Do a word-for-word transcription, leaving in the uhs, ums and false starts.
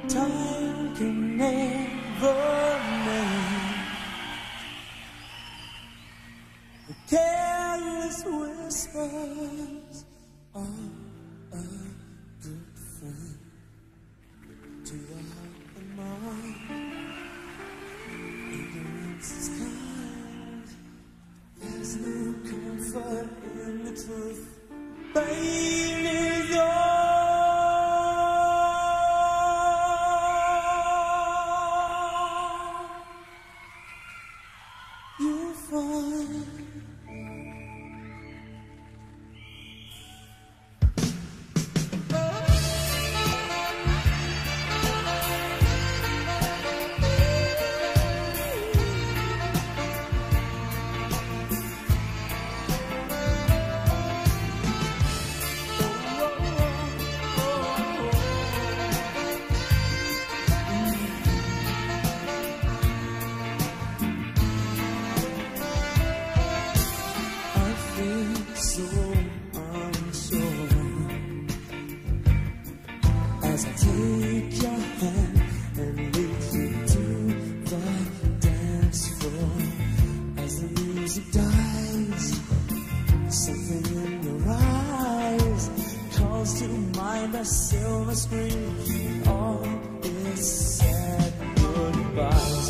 Time can never mend the careless whispers of a good friend to the heart and mind. Ignorance is kind. There's no comfort in the truth. Pain is all. You find so unsure as I take your hand and lead you to the dance floor. As the music dies, something in your eyes calls to mind a silver screen. All is said goodbye.